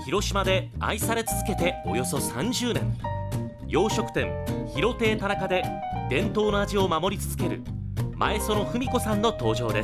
広島で愛され続けておよそ30年、洋食店広亭田中で伝統の味を守り続ける前園文子さんの登場です。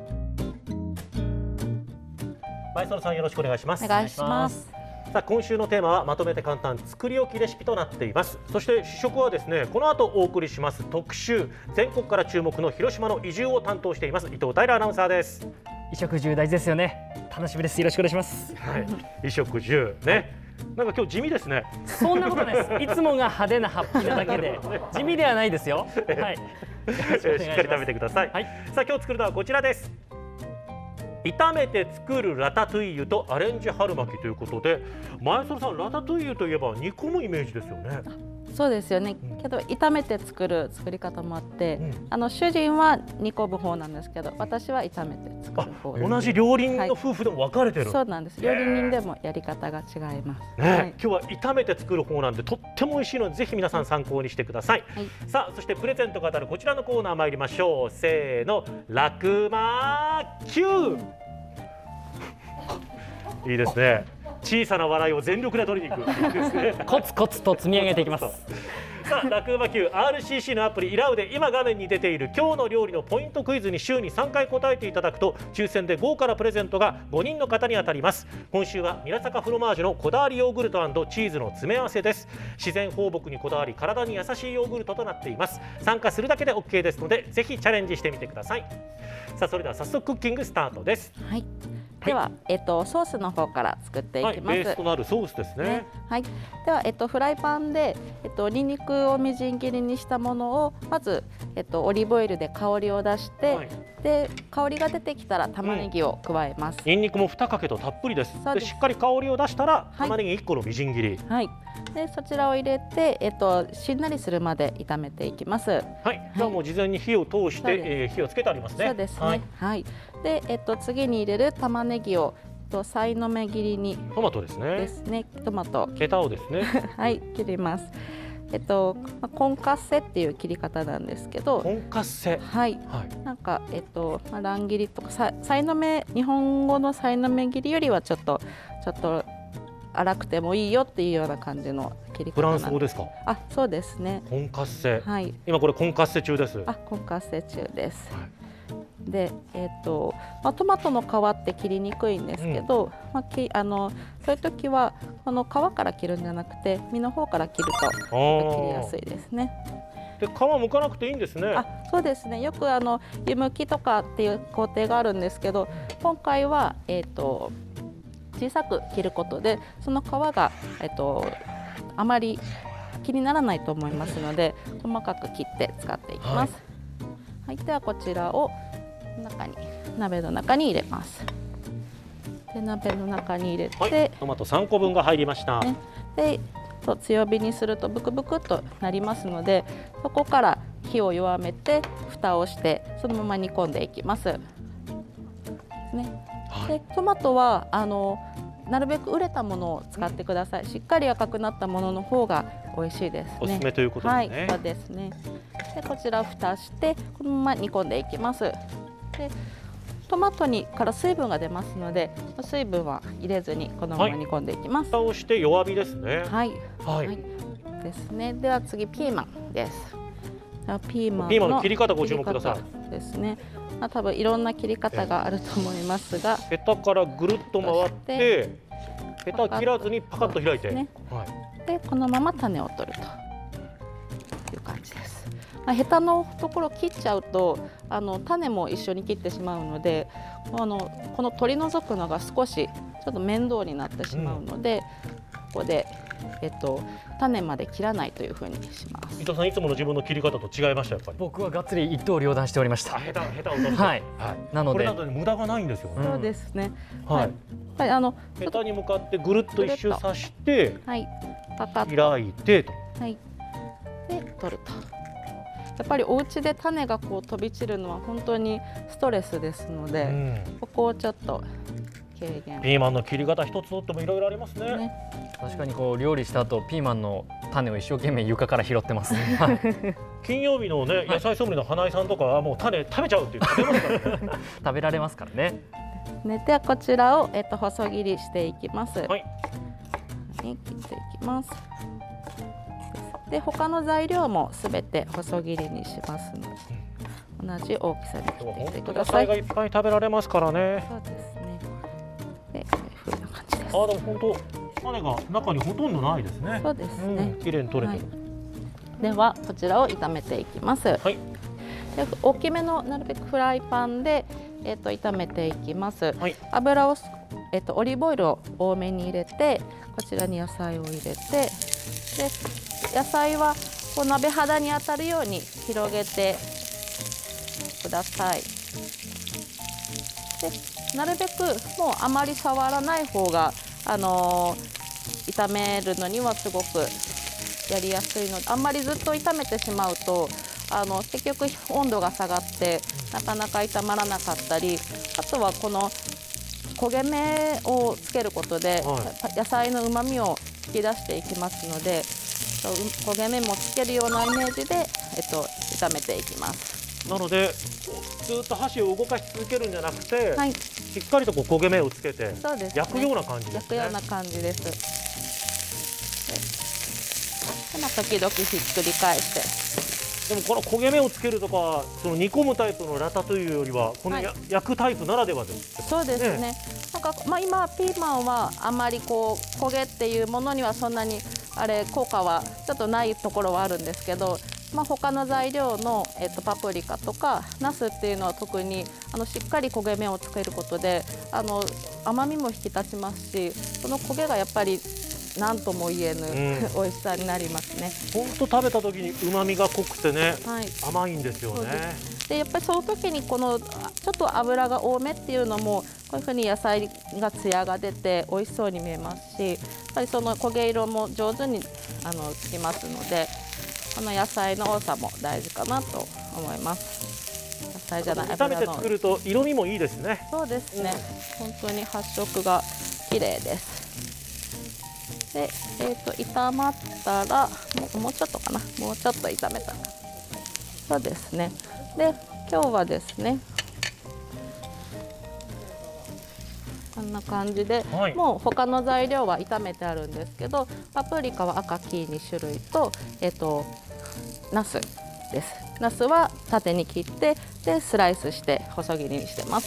前園さん、よろしくお願いします。 お願いします。 さあ、今週のテーマはまとめて簡単作り置きレシピとなっています。そして試食はですね、この後お送りします特集、全国から注目の広島の移住を担当しています伊藤平アナウンサーです。 衣食住大事ですよね。楽しみです。よろしくお願いします。 はい、衣食住ね、なんか今日地味ですね。 そんなことないです。いつもが派手なハッピーなだけで地味ではないですよ。はい。 しっかり食べてください。 はい。 さあ、今日作るのはこちらです。炒めて作るラタトゥイユとアレンジ春巻きということで、前園さん、ラタトゥイユといえば煮込むイメージですよね。 そうですよね、けど炒めて作る作り方もあって、主人は煮込む方なんですけど、私は炒めて作る方。 同じ料理人の夫婦でも分かれてる。 そうなんです。料理人でもやり方が違います。 今日は炒めて作る方なんで、とっても美味しいので、ぜひ皆さん参考にしてください。さあ、そしてプレゼントが当たるこちらのコーナー参りましょう。せーの、楽マQ。いいですね。小さな笑いを全力で取りに行く。いいですね。 コツコツと積み上げていきます。 さあ、楽ウマ Q、 RCC のアプリイラウで今画面に出ている今日の料理のポイントクイズに週に3回答えていただくと、抽選で豪華なプレゼントが5人の方に当たります。今週は宮坂フロマージュのこだわりヨーグルト&チーズの詰め合わせです。自然放牧にこだわり、体に優しいヨーグルトとなっています。参加するだけで OK ですので、ぜひチャレンジしてみてください。さあ、それでは早速クッキングスタートです。 はい。では、ソースの方から作っていきます。 ベースとなるソースですね。 はい。では、フライパンで、ニンニクをみじん切りにしたものをまず、オリーブオイルで香りを出して、で香りが出てきたら玉ねぎを加えます。 ニンニクも2かけとたっぷりです。でしっかり香りを出したら、玉ねぎ1個のみじん切り。はい。 でそちらを入れて、しんなりするまで炒めていきます。 はい。じゃあもう事前に火を通して、火をつけてありますね。 そうですね。はい。で次に入れる玉ねぎをさいの目切りに。 トマトですね。 ですね。トマト。 ヘタをですね。 はい、切ります。コンカッセっていう切り方なんですけど。 コンカッセ。 はい。なんか乱切りとかさいの目、日本語のさいの目切りよりはちょっと粗くてもいいよっていうような感じの切り方。 フランス語ですか。 あ、そうですね。 コンカッセ。 はい。 今これコンカッセ中です。 コンカッセ中です。で、トマトの皮って切りにくいんですけど、そういう時はこの皮から切るんじゃなくて実の方から切ると切りやすいですね。 で、皮剥かなくていいんですね。 そうですね。よく湯むきとかっていう工程があるんですけど、今回は小さく切ることでその皮があまり気にならないと思いますので、細かく切って使っていきます。はい、ではこちらを鍋の中に入れます。で鍋の中に入れて、 トマト3個分が入りました。 で強火にするとブクブクっとなりますので、そこから火を弱めて蓋をしてそのまま煮込んでいきます。でトマトはなるべく熟れたものを使ってください。しっかり赤くなったものの方が美味しいですね。 おすすめということですね。 はい、そうですね。でこちらを蓋してこのまま煮込んでいきます。でトマトから水分が出ますので、水分は入れずにこのまま煮込んでいきます。 蓋をして弱火ですね。 はい。ですね。では次ピーマンです。ピーマンの切り方ご注目ください。 ですね。多分いろんな切り方があると思いますが、 ヘタからぐるっと回って、ヘタ切らずにパカッと開いて、 でこのまま種を取るという感じです。ヘタのところ切っちゃうと種も一緒に切ってしまうので、この取り除くのが少しちょっと面倒になってしまうので、ここで種まで切らないというふうにします。 伊藤さん、いつもの自分の切り方と違いました。やっぱり僕はがっつり一刀両断しておりました。 ヘタを落として、 はい。なのでこれなどで無駄がないんですよね。 そうですね。 はい。ヘタに向かってぐるっと一周刺して、 パカッと開いてと。 はい。で取ると。やっぱりお家で種がこう飛び散るのは本当にストレスですので、ここをちょっと軽減。 ピーマンの切り方一つとってもいろいろありますね。 確かにこう料理した後ピーマンの種を一生懸命床から拾ってます。 金曜日のね、野菜ソムリエの花井さんとかはもう種食べちゃうって食べますからね。 食べられますからね。 ではこちらを細切りしていきます。 はい。 に切っていきます。で他の材料もすべて細切りにしますので、同じ大きさに切っていってください。 野菜がいっぱい食べられますからね。 そうですね。でこういう風な感じです。 でも本当種が中にほとんどないですね。 そうですね。 綺麗に取れてる。 ではこちらを炒めていきます。 はい。 で大きめのなるべくフライパンで炒めていきます。 はい。 油をオリーブオイルを多めに入れて、こちらに野菜を入れて、で野菜はこう鍋肌に当たるように広げてください。でなるべくもうあまり触らない方が炒めるのにはすごくやりやすいので、あんまりずっと炒めてしまうと結局温度が下がってなかなか炒まらなかったり、あとはこの焦げ目をつけることで、野菜の旨味を引き出していきますので、焦げ目もつけるようなイメージで、炒めていきます。 なのでずっと箸を動かし続けるんじゃなくて、 はい、 しっかりとこう焦げ目をつけて、 そうですね、 焼くような感じですね。 焼くような感じです。で時々ひっくり返して。 でもこの焦げ目をつけるとか、その煮込むタイプのラタというよりはこの、焼くタイプならではです。 そうですね。なんか今ピーマンはあまりこう焦げっていうものにはそんなに効果はちょっとないところはあるんですけど、他の材料のパプリカとかナスっていうのは特にしっかり焦げ目をつけることで甘みも引き立ちますし、その焦げがやっぱり何とも言えぬ、美味しさになりますね。 本当食べた時に旨味が濃くてね、甘いんですよね。 でやっぱりその時にこのちょっと油が多めっていうのもこういうふうに野菜がツヤが出て美味しそうに見えますし、やっぱりその焦げ色も上手につきますので、この野菜の多さも大事かなと思います。野菜じゃない炒めて作ると色味もいいですね。 そうですね、本当に発色が綺麗です。で、炒まったらもうちょっとかな、もうちょっと炒めたら、そうですね。で今日はですねこんな感じで、もう他の材料は炒めてあるんですけど、パプリカは赤黄2種類とナスです。ナスは縦に切ってでスライスして細切りにしてます。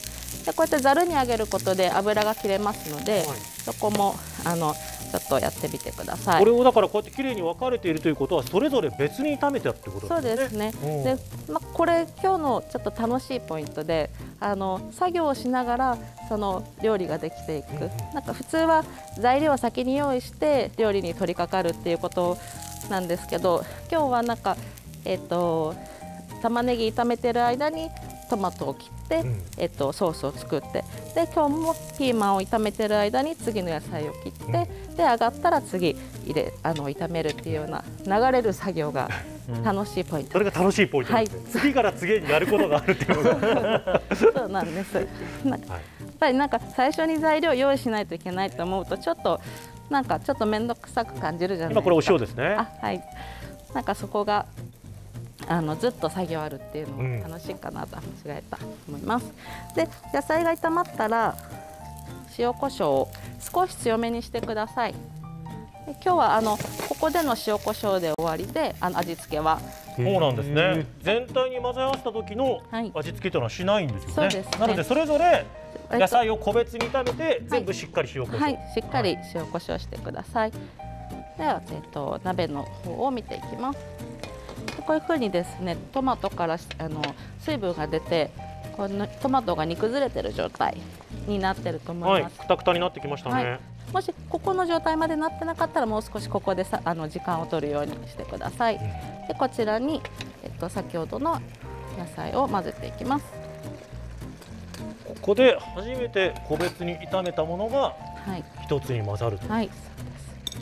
でこうやってざるにあげることで油が切れますので、そこもちょっとやってみてください。 これをだからこうやって綺麗に分かれているということは、それぞれ別に炒めてあるってことですね。 そうですね。で、これ今日のちょっと楽しいポイントで、作業をしながらその料理ができていく。なんか普通は材料を先に用意して料理に取り掛かるっていうことなんですけど、今日はなんか玉ねぎ炒めてる間にトマトを切って、ソースを作って、で今日もピーマンを炒めてる間に次の野菜を切って、で上がったら次炒めるっていうような流れる作業が楽しいポイント。 それが楽しいポイントですね。次から次にやることがあるっていうことがそうなんです。やっぱりなんか最初に材料を用意しないといけないと思うとちょっと面倒くさく感じるじゃないですか。 今これお塩ですね。 はい。なんかそこがずっと作業あるっていうのも楽しいかなと間違えたと思います。で野菜が炒まったら塩コショウを少し強めにしてください。で今日はここでの塩コショウで終わりで味付けは。 そうなんですね。全体に混ぜ合わせた時の味付けというのはしないんですよね。 そうですね。 なのでそれぞれ野菜を個別に炒めて全部しっかり塩コショウ。 はい、しっかり塩コショウしてください。では鍋の方を見ていきます。こういうふうにですね、トマトから水分が出て、このトマトが煮崩れてる状態になってると思います。 くたくたになってきましたね。 もしここの状態までなってなかったら、もう少しここで時間を取るようにしてください。でこちらに、先ほどの野菜を混ぜていきます。 ここで初めて個別に炒めたものが一つに混ざると。 はい、そうです。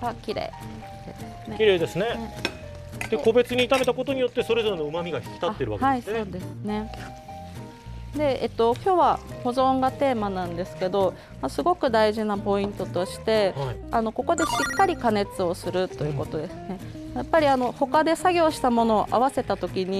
あ、綺麗ですね。 綺麗ですね。で個別に炒めたことによってそれぞれの旨味が引き立っているわけですね。 はい、そうですね。で、今日は保存がテーマなんですけど、すごく大事なポイントとして、ここでしっかり加熱をするということですね。やっぱり他で作業したものを合わせた時に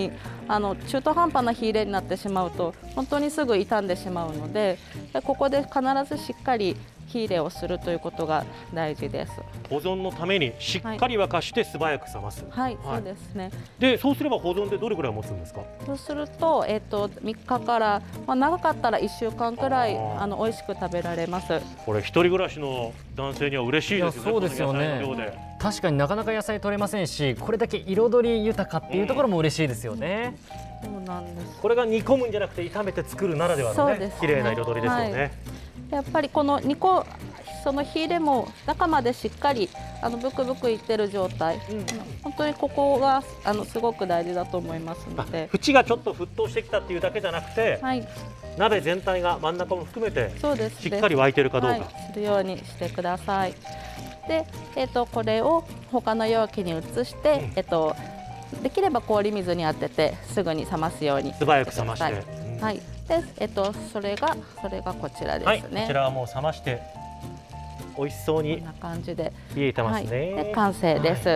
中途半端な火入れになってしまうと本当にすぐ傷んでしまうので、ここで必ずしっかり火入れをするということが大事です。 保存のためにしっかり沸かして素早く冷ます。 はい、そうですね。 で、そうすれば保存でどれくらい持つんですか？ そうすると、3日から、長かったら1週間くらい美味しく食べられます。 これ一人暮らしの男性には嬉しいですよね。 そうですよね。確かになかなか野菜取れませんし、これだけ彩り豊かっていうところも嬉しいですよね。 そうなんです。 これが煮込むんじゃなくて炒めて作るならではのね、綺麗な彩りですよね。はい、 やっぱりこのその火入れも中までしっかりブクブクいってる状態、本当にここがすごく大事だと思いますので、 縁がちょっと沸騰してきたっていうだけじゃなくて、はい、鍋全体が真ん中も含めてしっかり沸いてるかどうか、 するようにしてください。で、これを他の容器に移して、できれば氷水に当ててすぐに冷ますように素早く冷まして、 はい。で、それがこちらですね。はい、こちらはもう冷まして美味しそうにこんな感じで冷えてますね。 で完成です。はい。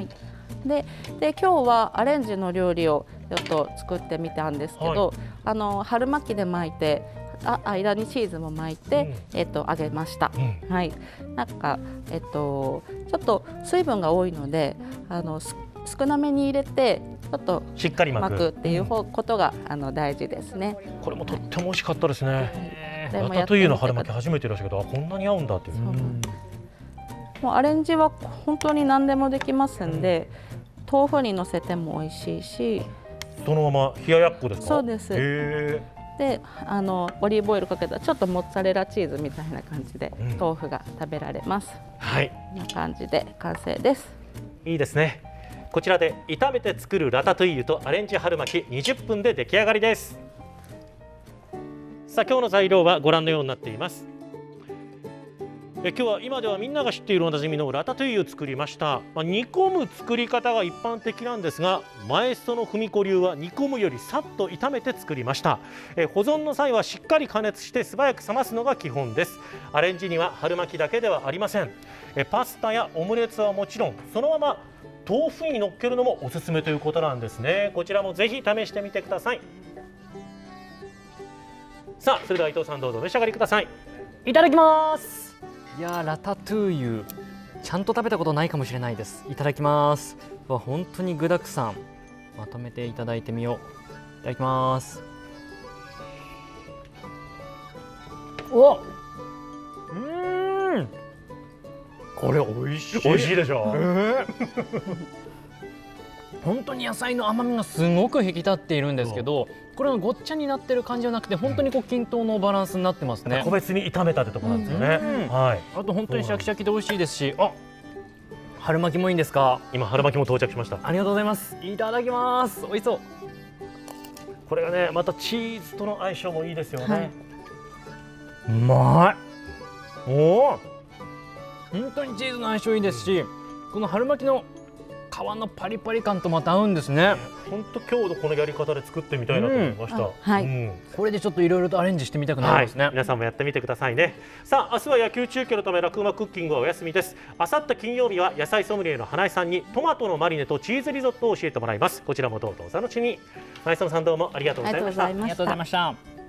で今日はアレンジの料理をちょっと作ってみたんですけど、春巻きで巻いて間にチーズも巻いて、揚げました。はい。なんかちょっと水分が多いので少なめに入れてちょっとしっかり巻くっていうことが大事ですね。 これもとっても美味しかったですね。ラタトゥイユの春巻き初めてでしたけど、こんなに合うんだっていう。 もうアレンジは本当に何でもできますんで、豆腐にのせても美味しいし、 そのまま冷ややっこですか？ そうです。でオリーブオイルかけたちょっとモッツァレラチーズみたいな感じで、豆腐が食べられます。 はい、 こんな感じで完成です。 いいですね。こちらで炒めて作るラタトゥイユとアレンジ春巻き20分で出来上がりです。さあ、今日の材料はご覧のようになっています。今日は今ではみんなが知っているおなじみのラタトゥイユを作りました。煮込む作り方が一般的なんですが、マエストの文子流は煮込むよりさっと炒めて作りました。保存の際はしっかり加熱して素早く冷ますのが基本です。アレンジには春巻きだけではありません。パスタやオムレツはもちろん、そのまま豆腐に乗っけるのもおすすめということなんですね。こちらもぜひ試してみてください。さあ、それでは伊藤さん、どうぞお召し上がりください。 いただきます。いやラタトゥイユちゃんと食べたことないかもしれないです。いただきます。本当に具だくさん。まとめていただいてみよう。いただきます。お、 これ美味しい。美味しいでしょ。 本当に野菜の甘みがすごく引き立っているんですけど、これはごっちゃになってる感じじゃなくて、本当に均等のバランスになってますね。 個別に炒めたってところなんですよね。はい。 あと本当にシャキシャキで美味しいですし、春巻きもいいんですか？ 今春巻きも到着しました。 ありがとうございます。いただきます。美味しそう。 これがね、またチーズとの相性もいいですよね。 うまい。本当にチーズの相性いいですし、この春巻きの皮のパリパリ感とまた合うんですね。 本当今日のこのやり方で作ってみたいなと思いました。 これでちょっといろいろとアレンジしてみたくなりますね。 皆さんもやってみてくださいね。さあ、明日は野球中継のためラクうまクッキングはお休みです。明後日金曜日は野菜ソムリエの花井さんにトマトのマリネとチーズリゾットを教えてもらいます。こちらもどうぞお楽しみに。花井さんどうもありがとうございました。 ありがとうございました。